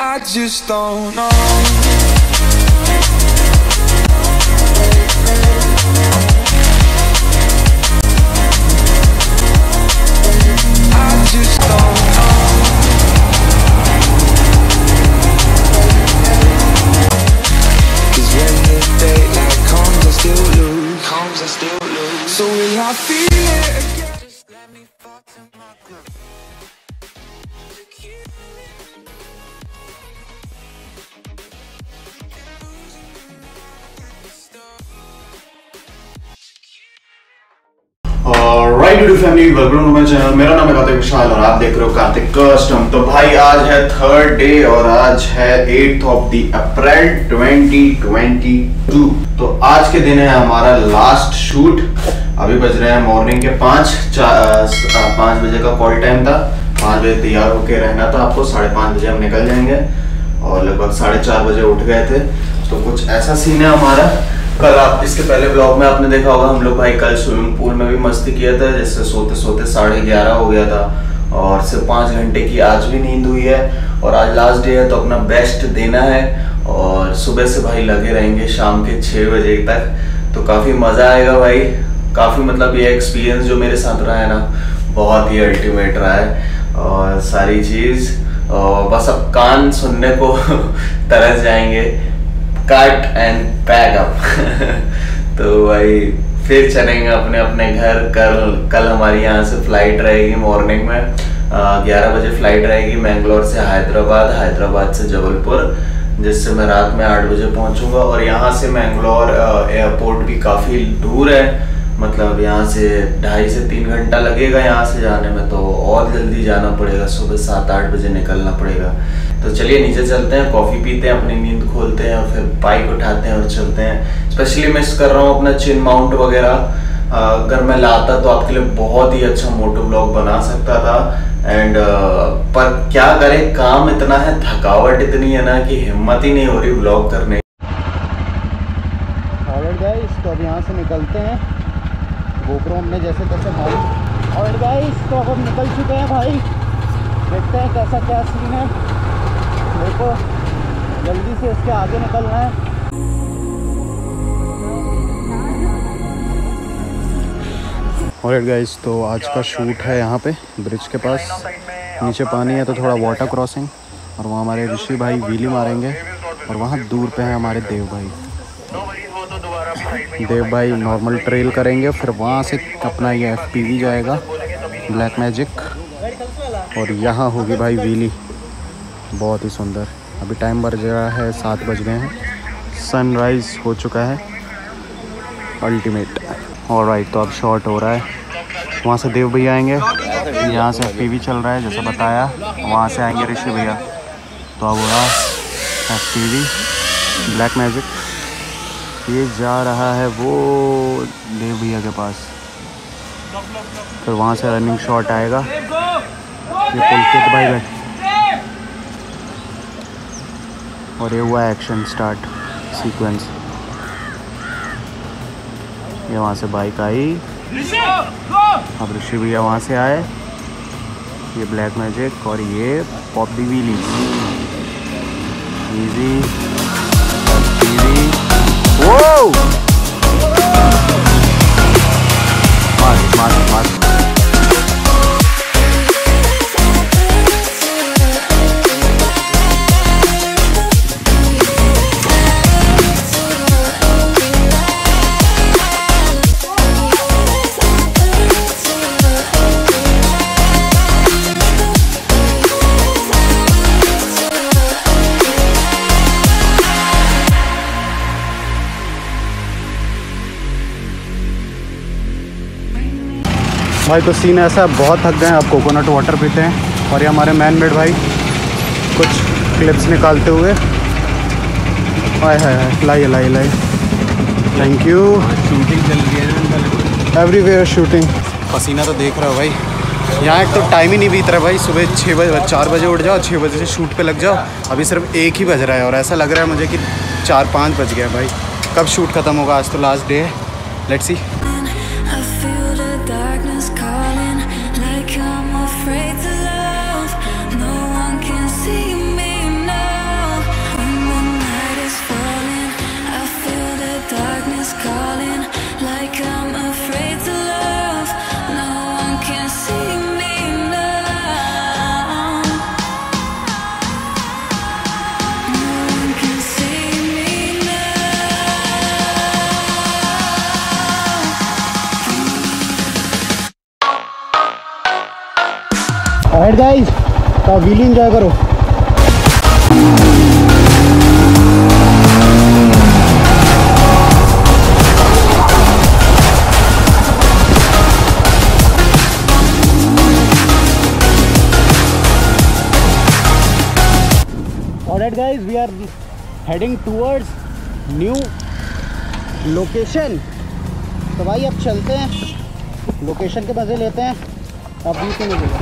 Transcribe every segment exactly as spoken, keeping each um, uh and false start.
I just don't know. So will I feel it again? Just let me fall to my groove. Right YouTube family, welcome to my channel. मेरा नाम है कार्तिक विशाल और आप देख रहे हो कार्तिक कस्टम। तो भाई आज है थर्ड डे और आज है eighth of the April twenty twenty two. तो आज के दिन है हमारा लास्ट शूट। अभी बज रहे हैं मॉर्निंग के पाँच पाँच बजे का कॉल टाइम था। पाँच बजे तैयार होके रहना था आपको, साढ़े पाँच बजे हम निकल जाएंगे और लगभग साढ़े चार बजे उठ गए थे। तो कुछ ऐसा सीन है हमारा। कल आप इसके पहले ब्लॉग में आपने देखा होगा हम लोग भाई कल स्विमिंग पूल में भी मस्ती किया था, जिससे सोते सोते साढ़े ग्यारह हो गया था और सिर्फ पाँच घंटे की आज भी नींद हुई है। और आज लास्ट डे है तो अपना बेस्ट देना है और सुबह से भाई लगे रहेंगे शाम के छः बजे तक। तो काफ़ी मज़ा आएगा भाई। काफ़ी मतलब ये एक्सपीरियंस जो मेरे साथ रहा है ना, बहुत ही अल्टीमेट रहा है और सारी चीज़। और बस अब कान सुनने को तरस जाएंगे। Cut and pack up. तो भाई फिर चलेंगे अपने अपने घर। कल कल हमारी यहाँ से फ्लाइट रहेगी मॉर्निंग में ग्यारह बजे फ्लाइट रहेगी मैंगलोर से हैदराबाद, हैदराबाद से जबलपुर, जिससे मैं रात में आठ बजे पहुँचूँगा। और यहाँ से मैंगलोर एयरपोर्ट भी काफ़ी दूर है, मतलब यहाँ से ढाई से तीन घंटा लगेगा यहाँ से जाने में। तो और जल्दी जाना पड़ेगा, सुबह सात आठ बजे निकलना पड़ेगा। तो चलिए नीचे चलते हैं, कॉफ़ी पीते हैं, अपनी नींद खोलते हैं और फिर बाइक उठाते हैं और चलते हैं। स्पेशली मिस कर रहा हूँ अपना चिन माउंट वगैरह। अगर मैं लाता तो आपके लिए बहुत ही अच्छा मोटो ब्लॉग बना सकता था। एंड पर क्या करें, काम इतना है, थकावट इतनी है ना कि हिम्मत ही नहीं हो रही ब्लॉग करने। ऑलराइट गाइस, तो अब यहाँ से निकलते हैं। गोप्रो हमने जैसे तैसे भाई। ऑलराइट गाइस, तो अब हम निकल चुके हैं भाई। देखते हैं कैसा क्या सीन है। मेरे को जल्दी से इसके आगे निकलना है। ऑलराइट गाइस, तो आज का शूट है यहाँ पे ब्रिज के पास। नीचे पानी है तो थोड़ा वाटर क्रॉसिंग, और वहाँ हमारे ऋषि भाई व्हीली मारेंगे। और वहाँ दूर पे है हमारे देव भाई। देव भाई नॉर्मल ट्रेल करेंगे, फिर वहाँ से अपना ये एफ पी वी जाएगा ब्लैक मैजिक, और यहाँ होगी भाई व्हीली। बहुत ही सुंदर। अभी टाइम बज रहा है सात बज गए हैं, सनराइज़ हो चुका है। अल्टीमेट। ऑलराइट, तो अब शॉट हो रहा है। वहाँ से देव भैया आएंगे, यहाँ से एफ पी वी चल रहा है जैसा बताया। वहाँ से आएंगे ऋषि भैया। तो अब हो रहा F P V black magic. ये जा रहा है वो देव भैया के पास, फिर वहाँ से रनिंग शॉट आएगा। ये पुलकित भाई बैठ, और ये हुआ एक्शन स्टार्ट सीक्वेंस। ये वहाँ से बाइक आई, अब ऋषि भैया वहाँ से आए। ये ब्लैक मैजिक और ये pop the wheelie. Easy TV. Whoa! Must, must, must. भाई तो सीन ऐसा है, बहुत थक गए हैं। अब कोकोनट वाटर पीते हैं। और ये हमारे मैन मेड भाई कुछ क्लिप्स निकालते हुए। हाय हाय हाय, लाइए लाइए लाइए। Thank you. शूटिंग चल रही है एवरीवेयर, शूटिंग। पसीना तो देख रहा हो भाई। यहाँ एक तो टाइम ही नहीं बीत रहा भाई। सुबह छः बजे चार बजे उठ जाओ, छः बजे से शूट पे लग जाओ। अभी सिर्फ एक ही बज रहा है और ऐसा लग रहा है मुझे कि चार पाँच बज गया भाई। कब शूट ख़त्म होगा? आज तो लास्ट डे है, let's see. Afraid to love, no one can see me now. Alright guys, तो व्हील एंजॉय करो। Alright guys, we are heading towards new location। तो भाई अब चलते हैं, लोकेशन के मज़े लेते हैं। अब भी तो मिलेगा।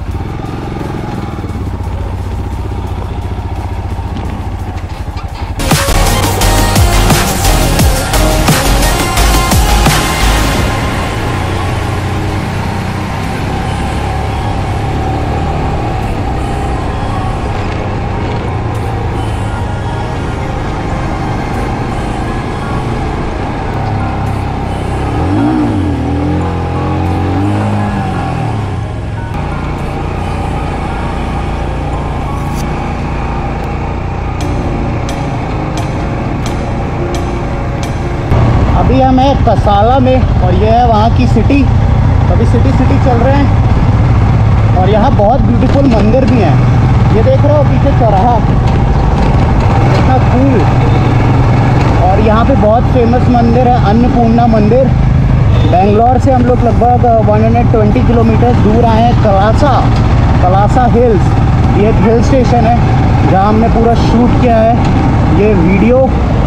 अभी हम हैं कसाला में और ये है वहाँ की सिटी। अभी सिटी सिटी चल रहे हैं और यहाँ बहुत ब्यूटीफुल मंदिर भी हैं। ये देख रहे हो पीछे चौराहा, इतना कूल। और यहाँ पे बहुत फेमस मंदिर है अन्नपूर्णा मंदिर। बेंगलोर से हम लोग लगभग एक सौ बीस किलोमीटर दूर आए हैं कलासा, कलासा हिल्स। ये एक हिल स्टेशन है जहाँ हमने पूरा शूट किया है ये वीडियो।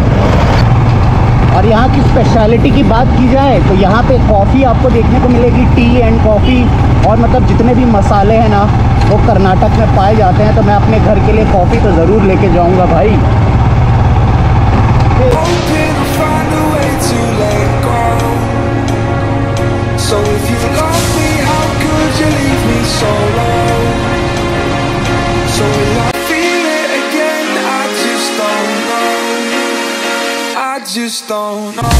और यहाँ की स्पेशलिटी की बात की जाए तो यहाँ पे कॉफ़ी आपको देखने को मिलेगी, टी एंड कॉफ़ी। और मतलब जितने भी मसाले हैं ना वो कर्नाटक में पाए जाते हैं। तो मैं अपने घर के लिए कॉफ़ी तो ज़रूर लेके जाऊँगा भाई। Just don't know.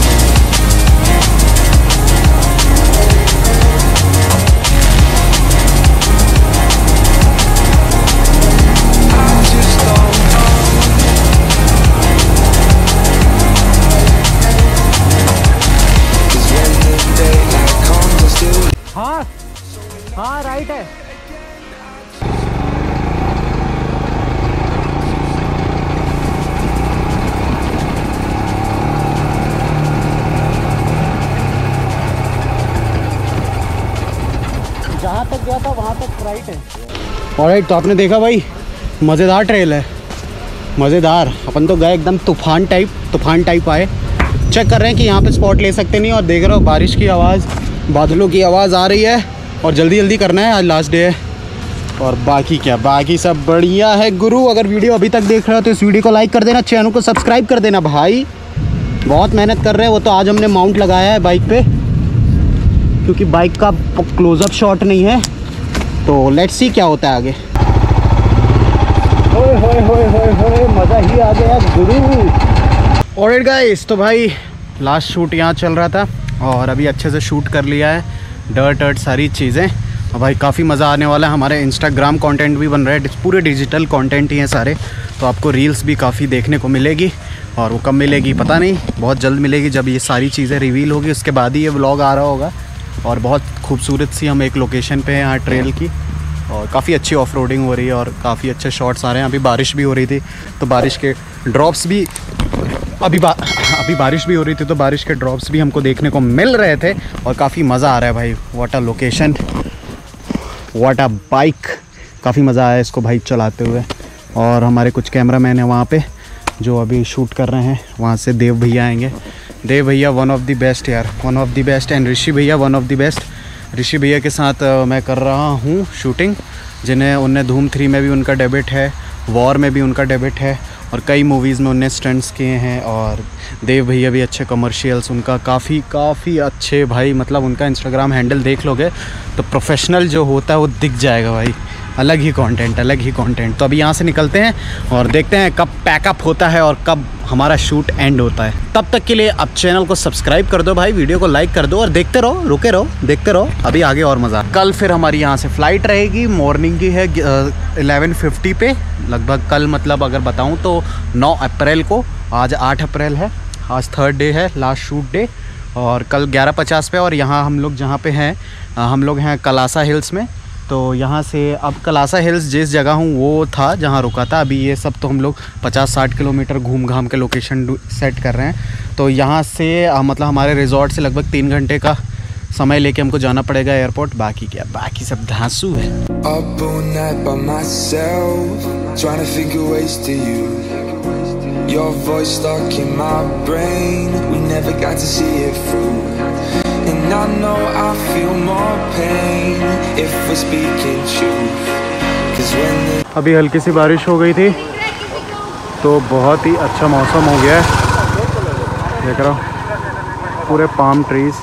हाँ हाँ राइट है। जहाँ तक गया था वहाँ तक राइट है। ऑलराइट, तो आपने देखा भाई मज़ेदार ट्रेल है, मज़ेदार। अपन तो गए एकदम तूफान टाइप, तूफान टाइप आए। चेक कर रहे हैं कि यहाँ पे स्पॉट ले सकते नहीं। और देख रहे हो बारिश की आवाज़, बादलों की आवाज़ आ रही है। और जल्दी जल्दी करना है, आज लास्ट डे है। और बाकी क्या, बाकी सब बढ़िया है गुरु। अगर वीडियो अभी तक देख रहे हो तो इस वीडियो को लाइक कर देना, चैनल को सब्सक्राइब कर देना भाई। बहुत मेहनत कर रहे हैं। वो तो आज हमने माउंट लगाया है बाइक पे, क्योंकि बाइक का क्लोज़अप शॉट नहीं है। तो लेट्स सी क्या होता है आगे। होए होए होए होए होए, मज़ा ही आ गया गुरु। ऑलराइट गाइस, तो भाई लास्ट शूट यहाँ चल रहा था और अभी अच्छे से शूट कर लिया है, डर्ट अर्ट सारी चीज़ें। और भाई काफ़ी मज़ा आने वाला है। हमारे इंस्टाग्राम कंटेंट भी बन रहा है, पूरे डिजिटल कंटेंट ही हैं सारे। तो आपको रील्स भी काफ़ी देखने को मिलेगी। और वो कब मिलेगी पता नहीं, बहुत जल्द मिलेगी। जब ये सारी चीज़ें रिवील होगी उसके बाद ही ये व्लॉग आ रहा होगा। और बहुत खूबसूरत सी हम एक लोकेशन पे हैं यहाँ ट्रेल की, और काफ़ी अच्छी ऑफ रोडिंग हो रही है और काफ़ी अच्छे शॉट्स आ रहे हैं। अभी बारिश भी हो रही थी तो बारिश के ड्रॉप्स भी अभी बा, अभी बारिश भी हो रही थी तो बारिश के ड्रॉप्स भी हमको देखने को मिल रहे थे। और काफ़ी मज़ा आ रहा है भाई। What a location, what a bike. काफ़ी मज़ा आया इसको भाई चलाते हुए। और हमारे कुछ कैमरामैन हैं वहाँ पे जो अभी शूट कर रहे हैं। वहाँ से देव भैया आएंगे। देव भैया वन ऑफ द बेस्ट यार, one of the best. And Rishi भैया one of the best. Rishi भैया के साथ मैं कर रहा हूँ शूटिंग, जिन्हें उनने धूम थ्री में भी उनका डेब्यूट है, वॉर में भी उनका डेब्यूट है, और कई मूवीज़ में उनने स्टंट्स किए हैं। और देव भैया भी अच्छे कमर्शियल्स, उनका काफ़ी काफ़ी अच्छे भाई। मतलब उनका इंस्टाग्राम हैंडल देख लोगे तो प्रोफेशनल जो होता है वो दिख जाएगा भाई। अलग ही कंटेंट, अलग ही कंटेंट। तो अभी यहाँ से निकलते हैं और देखते हैं कब पैकअप होता है और कब हमारा शूट एंड होता है। तब तक के लिए अब चैनल को सब्सक्राइब कर दो भाई, वीडियो को लाइक कर दो और देखते रहो, रुके रहो, देखते रहो। अभी आगे और मज़ा। कल फिर हमारी यहाँ से फ़्लाइट रहेगी, मॉर्निंग की है इलेवन फिफ्टी पे लगभग। कल मतलब अगर बताऊँ तो नौ अप्रैल को, आज आठ अप्रैल है, आज थर्ड डे है, लास्ट शूट डे। और कल ग्यारह पचास पे। और यहाँ हम लोग जहाँ पे हैं, हम लोग हैं कलासा हिल्स में। तो यहाँ से अब कलासा हिल्स जिस जगह हूँ वो था जहाँ रुका था। अभी ये सब तो हम लोग पचास साठ किलोमीटर घूम घाम के लोकेशन सेट कर रहे हैं। तो यहाँ से आ, मतलब हमारे रिजॉर्ट से लगभग तीन घंटे का समय लेके हमको जाना पड़ेगा एयरपोर्ट। बाकी क्या, बाकी सब धांसू है। Your voice stuck in my brain, we never got to see it through. And I know I feel more pain if we're speaking truth. Cause when the... अभी हल्की सी बारिश हो गई थी तो बहुत ही अच्छा मौसम हो गया है। देख रहा हूँ पूरे पाम ट्रीज,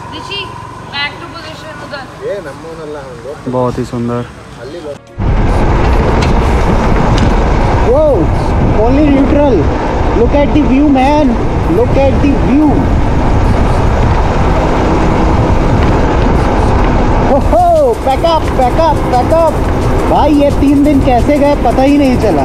बहुत ही सुंदर। Whoa, only neutral. Look at the view, man. Look at the view. Oh, pack up, pack up, pack up. भाई ये तीन दिन कैसे गए पता ही नहीं चला।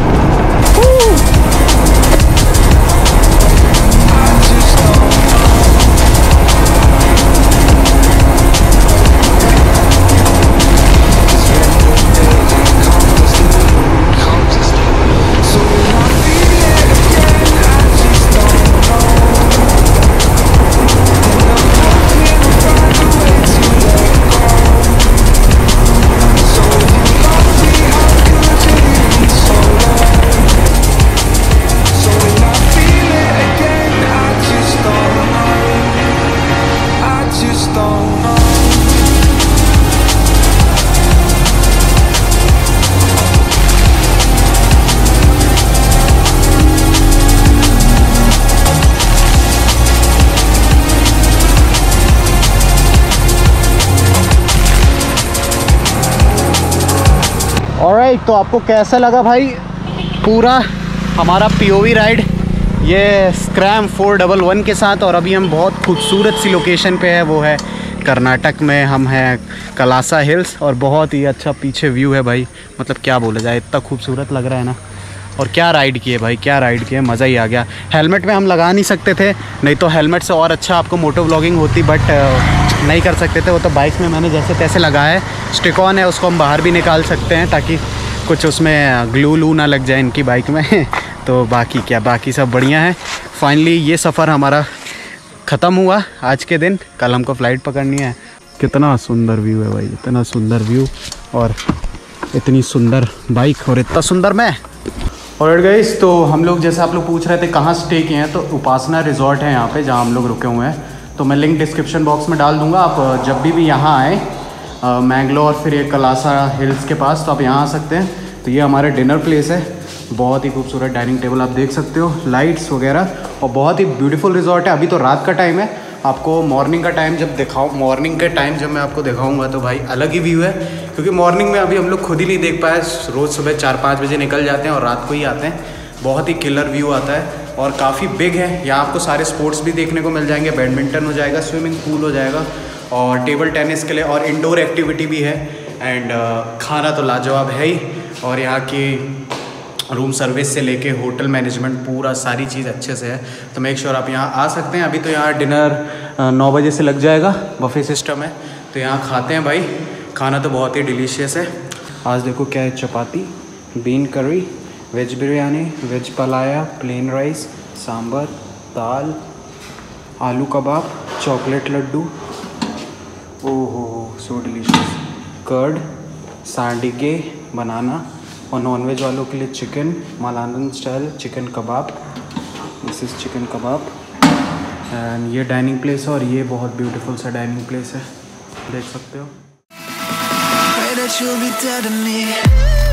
ऑलराइट, तो आपको कैसा लगा भाई पूरा हमारा पीओवी राइड ये स्क्रैम फोर डबल वन के साथ। और अभी हम बहुत खूबसूरत सी लोकेशन पे है, वो है कर्नाटक में। हम हैं कलासा हिल्स और बहुत ही अच्छा पीछे व्यू है भाई। मतलब क्या बोला जाए, इतना खूबसूरत लग रहा है ना। और क्या राइड किए भाई, क्या राइड किए, मज़ा ही आ गया। हेलमेट में हम लगा नहीं सकते थे, नहीं तो हेलमेट से और अच्छा आपको मोटो व्लॉगिंग होती, बट नहीं कर सकते थे। वो तो बाइक में मैंने जैसे तैसे लगाया है। स्टिक ऑन है, उसको हम बाहर भी निकाल सकते हैं ताकि कुछ उसमें ग्लू लू ना लग जाए इनकी बाइक में। तो बाकी क्या, बाकी सब बढ़िया है। फाइनली ये सफ़र हमारा ख़त्म हुआ आज के दिन। कल हमको फ़्लाइट पकड़नी है। कितना सुंदर व्यू है भाई, इतना सुंदर व्यू और इतनी सुंदर बाइक और इतना सुंदर मैं। और गाइस, तो हम लोग जैसे आप लोग पूछ रहे थे कहाँ स्टे किए हैं, तो उपासना रिजॉर्ट है यहाँ पे जहाँ हम लोग रुके हुए हैं। तो मैं लिंक डिस्क्रिप्शन बॉक्स में डाल दूँगा। आप जब भी भी यहाँ आए मैंगलोर फिर ये कलासा हिल्स के पास, तो आप यहाँ आ सकते हैं। तो ये हमारे डिनर प्लेस है, बहुत ही खूबसूरत डाइनिंग टेबल आप देख सकते हो, लाइट्स वगैरह, और बहुत ही ब्यूटीफुल रिजॉर्ट है। अभी तो रात का टाइम है, आपको मॉर्निंग का टाइम जब दिखाऊँ मॉर्निंग के टाइम जब मैं आपको दिखाऊंगा तो भाई अलग ही व्यू है। क्योंकि मॉर्निंग में अभी हम लोग खुद ही नहीं देख पाए, रोज़ सुबह चार पाँच बजे निकल जाते हैं और रात को ही आते हैं। बहुत ही किलर व्यू आता है और काफ़ी बिग है। यहाँ आपको सारे स्पोर्ट्स भी देखने को मिल जाएंगे, बैडमिंटन हो जाएगा, स्विमिंग पूल हो जाएगा और टेबल टेनिस के लिए और इंडोर एक्टिविटी भी है। एंड uh, खाना तो लाजवाब है ही, और यहाँ की रूम सर्विस से लेके होटल मैनेजमेंट पूरा सारी चीज़ अच्छे से है। तो मेक श्योर आप यहाँ आ सकते हैं। अभी तो यहाँ डिनर नौ बजे से लग जाएगा, बफे सिस्टम है, तो यहाँ खाते हैं भाई। खाना तो बहुत ही डिलीशियस है। आज देखो क्या है, chapati, bean curry, veg biryani, veg palya, plain rice, sambar, दाल, आलू कबाब, चॉकलेट लड्डू, ओहो सो डिलीशियस, कर्ड, सांडिगे, बनाना, और नॉनवेज वालों के लिए चिकन, मलानन स्टाइल चिकन कबाब, this is chicken kebab. And ये डाइनिंग प्लेस है और ये बहुत ब्यूटीफुल सा डाइनिंग प्लेस है, देख सकते हो।